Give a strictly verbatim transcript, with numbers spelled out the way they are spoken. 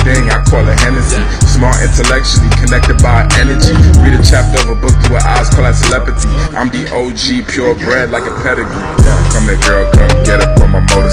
thing, I call it Hennessy. Smart intellectually, connected by energy. Read a chapter of a book through her eyes, call that telepathy. I'm the O G, purebred like a pedigree. Come here girl, come get it from my motor.